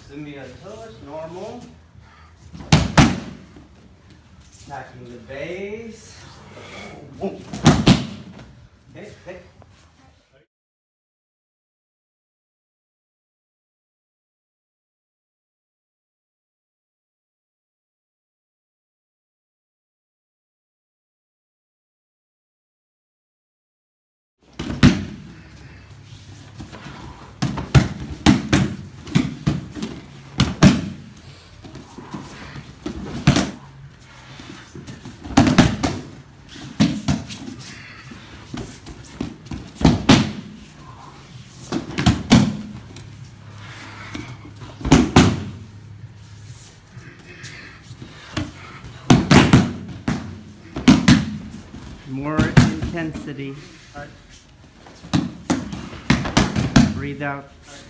Sumi-a-tosh, normal. Attacking the base. Okay, okay. More intensity. Breathe out.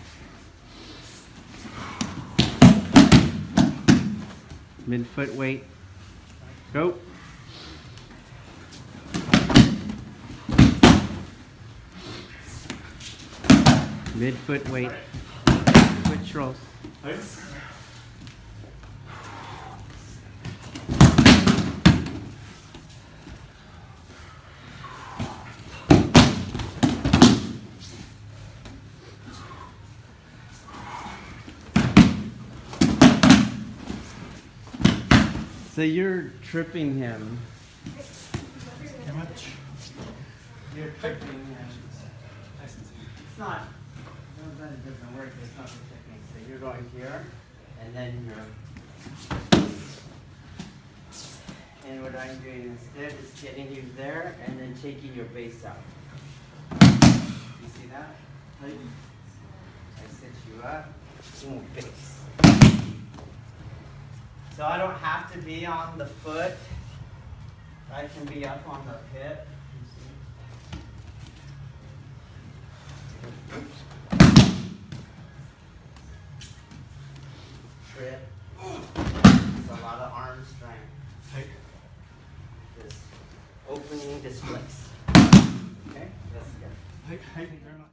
Mid-foot weight. Go. Mid-foot weight. Switch rolls. So you're tripping him. How much? You're tripping him. It's not, it doesn't work, it's not the technique. So you're going here, and then you're, and what I'm doing instead is getting you there, and then taking your base out. You see that? I set you up, boom, base. So I don't have to be on the foot. I can be up on the hip. Trip. It's a lot of arm strength. Just opening, displace. Okay, that's good. Thank you very much.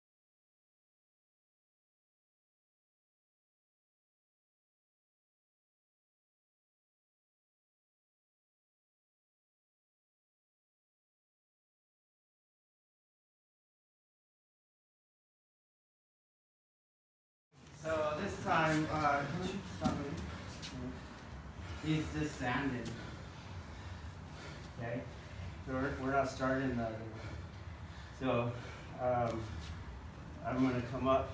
So this time, he's just sanding. Okay, so we're not starting the. So I'm gonna come up.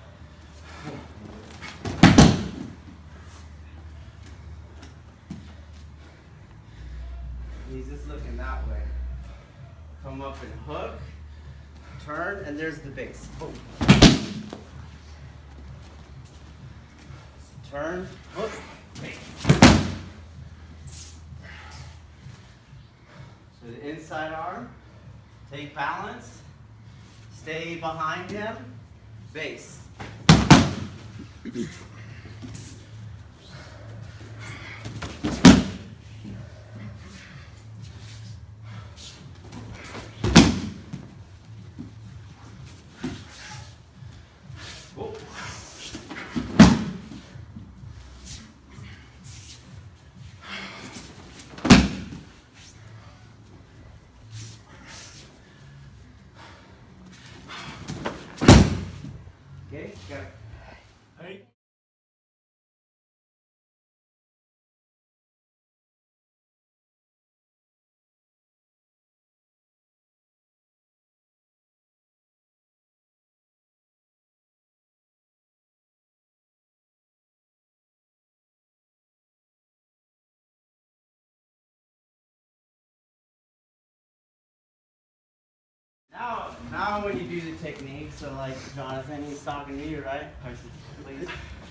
He's just looking that way. Come up and hook, turn, and there's the base. Boom. Turn, hook, base. So the inside arm, take balance, stay behind him, base. Okay, go. Hey. Now when you do the technique, so like Jonathan, he's talking to you, right? Please.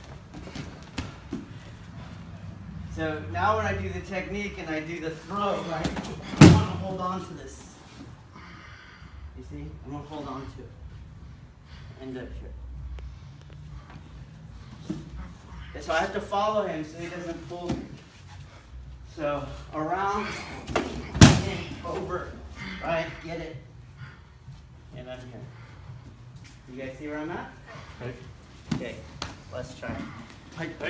So now when I do the technique and I do the throw, right, I want to hold on to this. You see? I'm going to hold on to it. End up here. And so I have to follow him so he doesn't pull me. So around, and over, right, get it. And I'm here. You guys see where I'm at? Hey. Okay, let's try. はい。はい。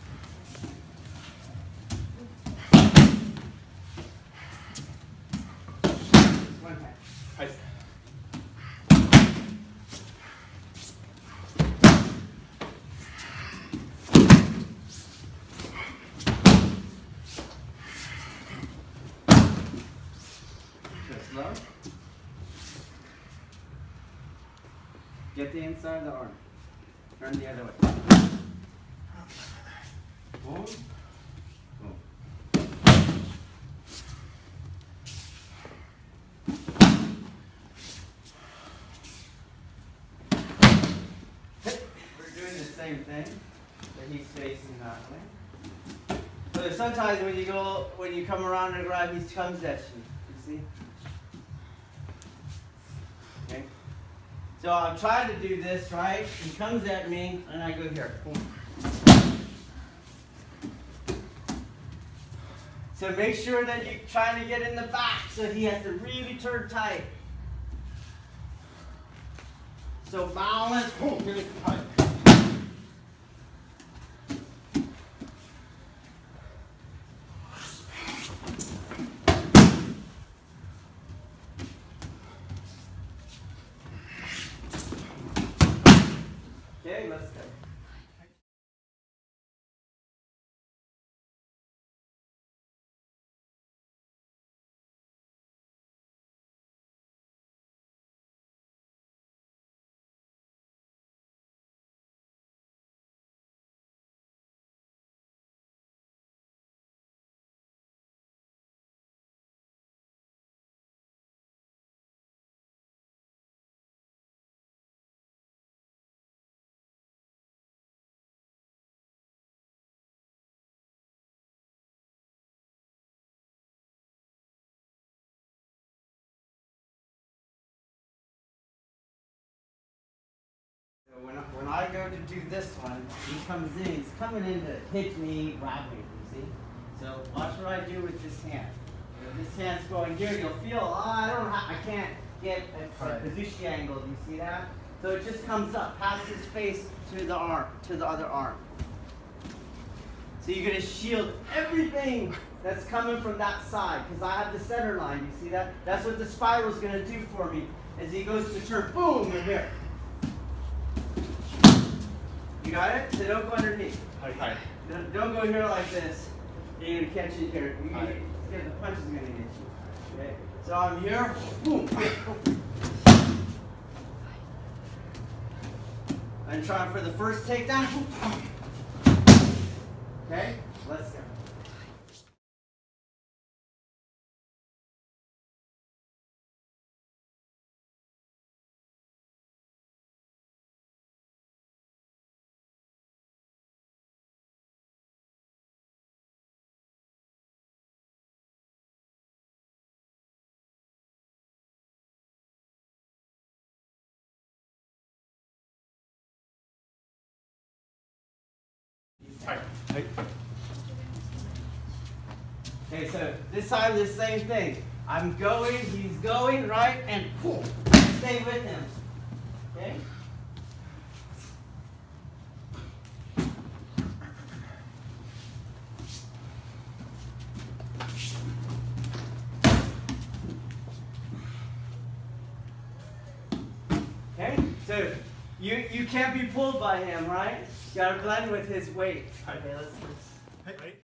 One hand. はい。 Go slow. Get the inside of the arm. Turn the other way. Boom. Boom. We're doing the same thing, but he's facing that way. So sometimes when you come around and grab, he comes at you. You see? Okay. So I'm trying to do this, right? He comes at me, and I go here. Boom. So make sure that you're trying to get in the back, so he has to really turn tight. So balance, boom, really tight. Okay, let's go. So when I go to do this one, he comes in, he's coming in to hit me, grab me, you see? So watch what I do with this hand. If this hand's going here, you'll feel, I can't get a position angle, do you see that? So it just comes up, past his face to the arm, to the other arm. So you're gonna shield everything that's coming from that side, because I have the center line, you see that? That's what the spiral's gonna do for me, as he goes to turn, boom, and here. You got it? So don't go underneath. Hi. Don't go here like this. You're gonna catch it here. The punch is gonna get you. Okay? So I'm here. Boom. I'm trying for the first takedown. Okay? Let's go. Hi. Hi. Okay, so this time the same thing. I'm going, he's going, right? And boom. Stay with him. Okay? Okay? So you can't be pulled by him, right? You gotta blend with his weight. Hi. Okay, let's Hi.